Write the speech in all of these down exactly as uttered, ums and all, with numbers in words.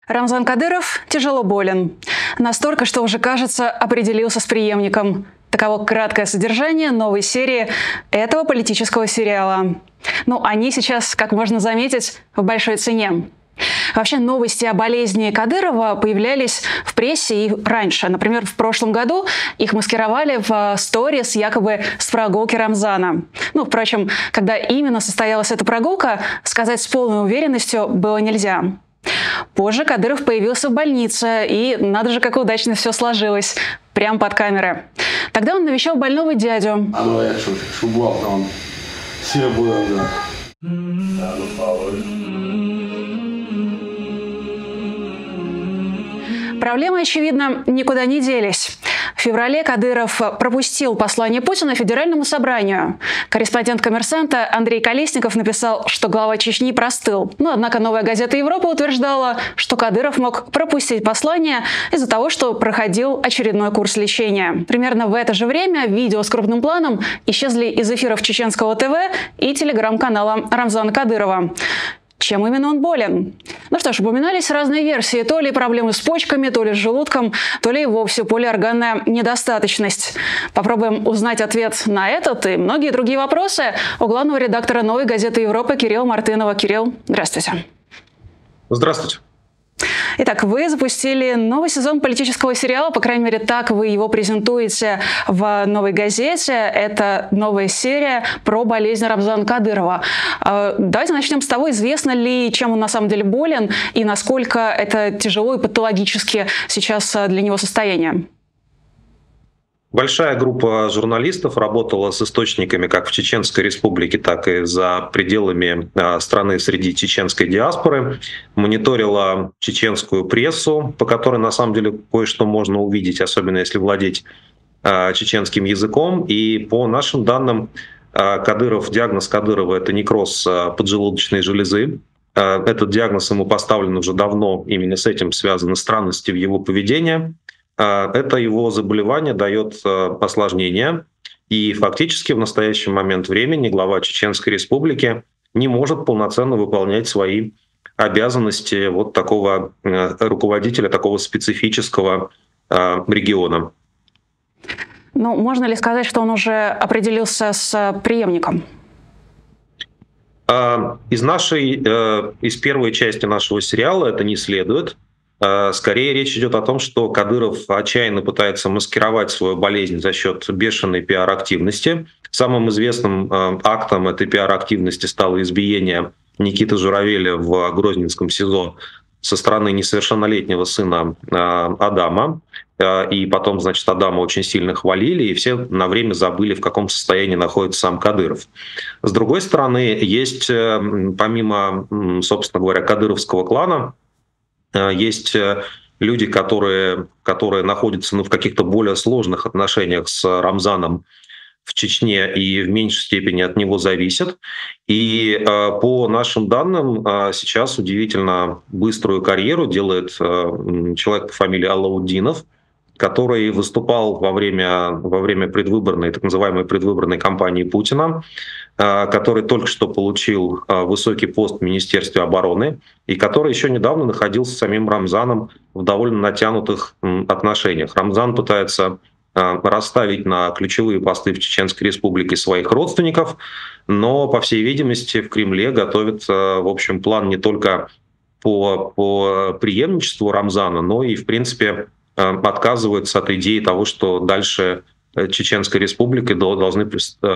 Рамзан Кадыров тяжело болен. Настолько, что уже, кажется, определился с преемником. Таково краткое содержание новой серии этого политического сериала. Ну, они сейчас, как можно заметить, в большой цене. Вообще, новости о болезни Кадырова появлялись в прессе и раньше. Например, в прошлом году их маскировали в сторис якобы с прогулки Рамзана. Ну, впрочем, когда именно состоялась эта прогулка, сказать с полной уверенностью было нельзя. Позже Кадыров появился в больнице, и надо же, как удачно все сложилось, прямо под камерой. Тогда он навещал больного дядю. Проблемы, очевидно, никуда не делись. В феврале Кадыров пропустил послание Путина Федеральному собранию. Корреспондент «Коммерсанта» Андрей Колесников написал, что глава Чечни простыл. Но, однако, «Новая газета Европа» утверждала, что Кадыров мог пропустить послание из-за того, что проходил очередной курс лечения. Примерно в это же время видео с крупным планом исчезли из эфиров чеченского ТВ и телеграм-канала Рамзана Кадырова. Чем именно он болен? Ну что ж, упоминались разные версии. То ли проблемы с почками, то ли с желудком, то ли и вовсе полиорганная недостаточность. Попробуем узнать ответ на этот и многие другие вопросы у главного редактора «Новой газеты Европы» Кирилла Мартынова. Кирилл, здравствуйте. Здравствуйте. Итак, вы запустили новый сезон политического сериала, по крайней мере, так вы его презентуете в «Новой газете». Это новая серия про болезнь Рамзана Кадырова. Давайте начнем с того, известно ли, чем он на самом деле болен и насколько это тяжело и патологически сейчас для него состояние. Большая группа журналистов работала с источниками как в Чеченской Республике, так и за пределами страны среди чеченской диаспоры, мониторила чеченскую прессу, по которой на самом деле кое-что можно увидеть, особенно если владеть чеченским языком. И по нашим данным, Кадыров, диагноз Кадырова — это некроз поджелудочной железы. Этот диагноз ему поставлен уже давно, именно с этим связаны странности в его поведении. Это его заболевание дает осложнения, и фактически в настоящий момент времени глава Чеченской Республики не может полноценно выполнять свои обязанности вот такого руководителя, такого специфического региона. Ну, можно ли сказать, что он уже определился с преемником? Из нашей, из первой части нашего сериала это не следует. Скорее речь идет о том, что Кадыров отчаянно пытается маскировать свою болезнь за счет бешеной пиар-активности. Самым известным актом этой пиар-активности стало избиение Никиты Журавеля в Грозненском СИЗО со стороны несовершеннолетнего сына Адама. И потом, значит, Адама очень сильно хвалили, и все на время забыли, в каком состоянии находится сам Кадыров. С другой стороны, есть, помимо, собственно говоря, кадыровского клана, есть люди, которые, которые находятся ну, в каких-то более сложных отношениях с Рамзаном в Чечне и в меньшей степени от него зависят. И э, по нашим данным, э, сейчас удивительно быструю карьеру делает э, человек по фамилии Алауддинов, который выступал во время, во время предвыборной, так называемой предвыборной кампании Путина, который только что получил высокий пост в Министерстве обороны и который еще недавно находился с самим Рамзаном в довольно натянутых отношениях. Рамзан пытается расставить на ключевые посты в Чеченской Республике своих родственников, но, по всей видимости, в Кремле готовят, в общем, план не только по, по преемничеству Рамзана, но и, в принципе, отказываются от идеи того, что дальше Чеченской Республикой должны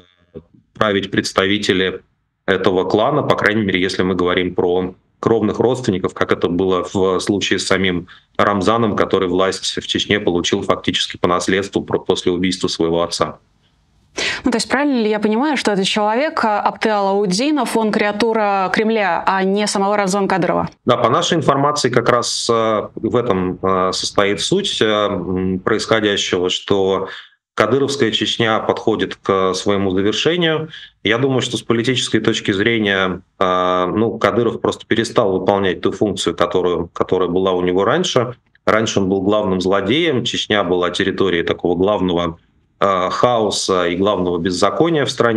править представители этого клана, по крайней мере, если мы говорим про кровных родственников, как это было в случае с самим Рамзаном, который власть в Чечне получил фактически по наследству после убийства своего отца. Ну, то есть правильно ли я понимаю, что этот человек, Абты Алауддинов, он креатура Кремля, а не самого Рамзана Кадырова? Да, по нашей информации как раз в этом состоит суть происходящего, что кадыровская Чечня подходит к своему завершению. Я думаю, что с политической точки зрения ну, Кадыров просто перестал выполнять ту функцию, которую, которая была у него раньше. Раньше он был главным злодеем, Чечня была территорией такого главного хаоса и главного беззакония в стране.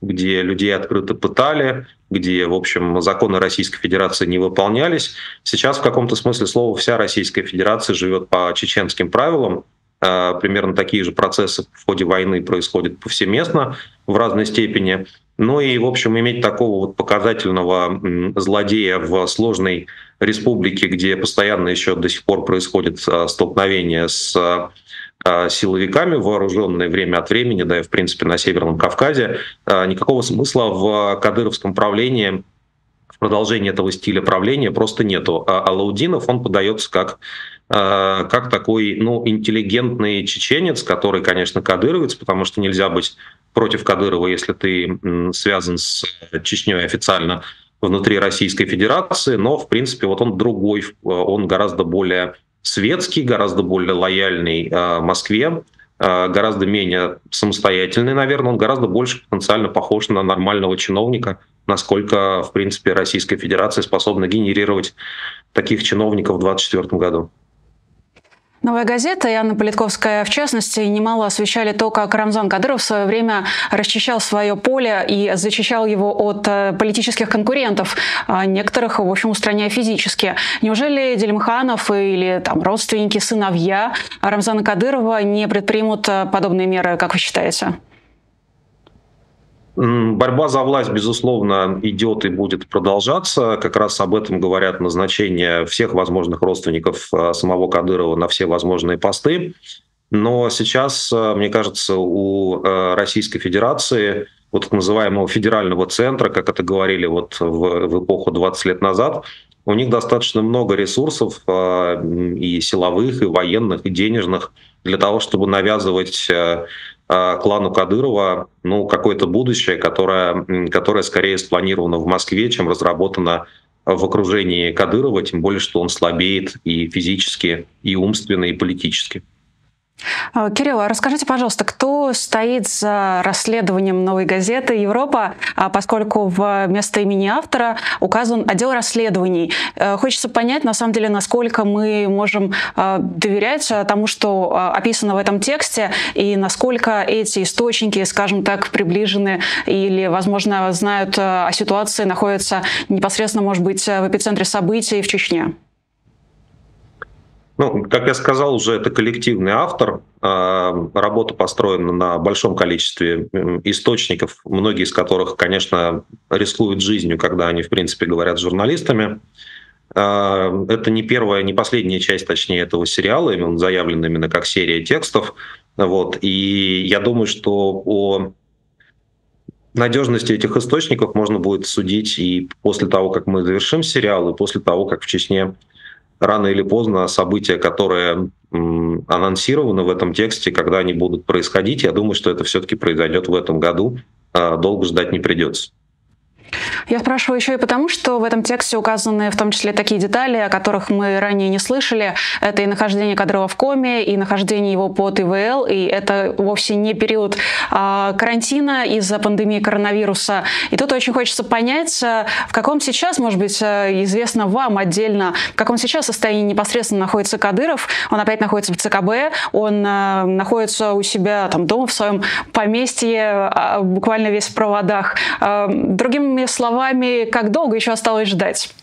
где людей открыто пытали, где, в общем, законы Российской Федерации не выполнялись. Сейчас в каком-то смысле слова вся Российская Федерация живет по чеченским правилам. Примерно такие же процессы в ходе войны происходят повсеместно в разной степени. Ну и, в общем, иметь такого вот показательного злодея в сложной республике, где постоянно еще до сих пор происходит столкновение с силовиками, вооруженные время от времени, да и, в принципе, на Северном Кавказе, никакого смысла в кадыровском правлении, в продолжении этого стиля правления просто нету. А Алаудинов, он подается как как такой, ну, интеллигентный чеченец, который, конечно, кадыровец, потому что нельзя быть против Кадырова, если ты связан с Чечней официально внутри Российской Федерации, но, в принципе, вот он другой, он гораздо более светский, гораздо более лояльный Москве, гораздо менее самостоятельный, наверное, он гораздо больше потенциально похож на нормального чиновника, насколько, в принципе, Российская Федерация способна генерировать таких чиновников в двадцать четвёртом году. «Новая газета» и Анна Политковская, в частности, немало освещали то, как Рамзан Кадыров в свое время расчищал свое поле и зачищал его от политических конкурентов, некоторых, в общем, устраняя физически. Неужели Делимханов или там, родственники, сыновья Рамзана Кадырова не предпримут подобные меры, как вы считаете? Борьба за власть, безусловно, идет и будет продолжаться. Как раз об этом говорят назначения всех возможных родственников самого Кадырова на все возможные посты. Но сейчас, мне кажется, у Российской Федерации, вот так называемого федерального центра, как это говорили вот в, в эпоху двадцать лет назад, у них достаточно много ресурсов и силовых, и военных, и денежных для того, чтобы навязывать клану Кадырова ну, какое-то будущее, которое, которое скорее спланировано в Москве, чем разработано в окружении Кадырова, тем более, что он слабеет и физически, и умственно, и политически. Кирилл, а расскажите, пожалуйста, кто стоит за расследованием «Новой газеты Европа», поскольку вместо имени автора указан отдел расследований. Хочется понять, на самом деле, насколько мы можем доверять тому, что описано в этом тексте, и насколько эти источники, скажем так, приближены или, возможно, знают о ситуации, находятся непосредственно, может быть, в эпицентре событий в Чечне. Ну, как я сказал, уже это коллективный автор. Работа построена на большом количестве источников, многие из которых, конечно, рискуют жизнью, когда они, в принципе, говорят с журналистами. Это не первая, не последняя часть, точнее, этого сериала, он заявлен именно как серия текстов. Вот. И я думаю, что о надежности этих источников можно будет судить и после того, как мы завершим сериал, и после того, как в Чечне рано или поздно события, которые м, анонсированы в этом тексте, когда они будут происходить, я думаю, что это все-таки произойдет в этом году. А долго ждать не придется. Я спрашиваю еще и потому, что в этом тексте указаны в том числе такие детали, о которых мы ранее не слышали. Это и нахождение Кадырова в коме, и нахождение его под И В Л, и это вовсе не период а, карантина из-за пандемии коронавируса. И тут очень хочется понять, в каком сейчас, может быть, известно вам отдельно, в каком сейчас состоянии непосредственно находится Кадыров. Он опять находится в Це Ка Бэ, он а, находится у себя там дома в своем поместье, а, буквально весь в проводах. А, другими словами, как долго еще осталось ждать?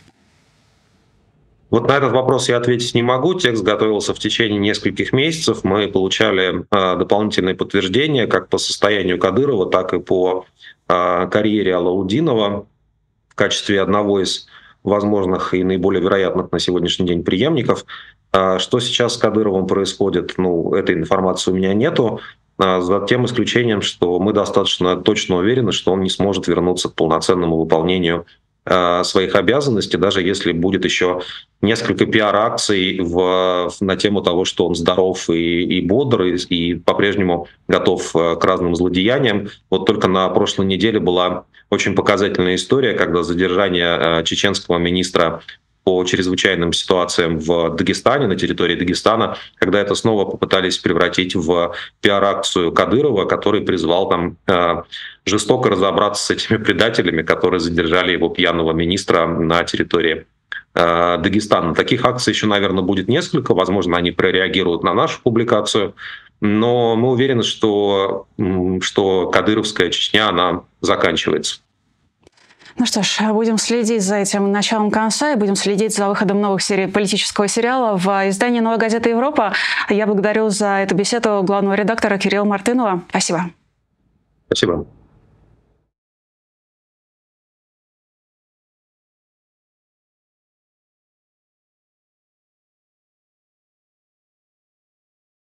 Вот на этот вопрос я ответить не могу. Текст готовился в течение нескольких месяцев. Мы получали э, дополнительные подтверждения как по состоянию Кадырова, так и по э, карьере Алаудинова в качестве одного из возможных и наиболее вероятных на сегодняшний день преемников. Э, что сейчас с Кадыровым происходит, ну, этой информации у меня нету. За тем исключением, что мы достаточно точно уверены, что он не сможет вернуться к полноценному выполнению э, своих обязанностей, даже если будет еще несколько пиар-акций в, на тему того, что он здоров и, и бодр, и, и по-прежнему готов к разным злодеяниям. Вот только на прошлой неделе была очень показательная история, когда задержание э, чеченского министра по чрезвычайным ситуациям в Дагестане, на территории Дагестана, когда это снова попытались превратить в пиар-акцию Кадырова, который призвал там э, жестоко разобраться с этими предателями, которые задержали его пьяного министра на территории э, Дагестана. Таких акций еще, наверное, будет несколько. Возможно, они прореагируют на нашу публикацию. но мы уверены, что, что кадыровская Чечня, она заканчивается. Ну что ж, будем следить за этим началом конца и будем следить за выходом новых серий политического сериала в издании «Новая газета Европа». Я благодарю за эту беседу главного редактора Кирилла Мартынова. Спасибо. Спасибо.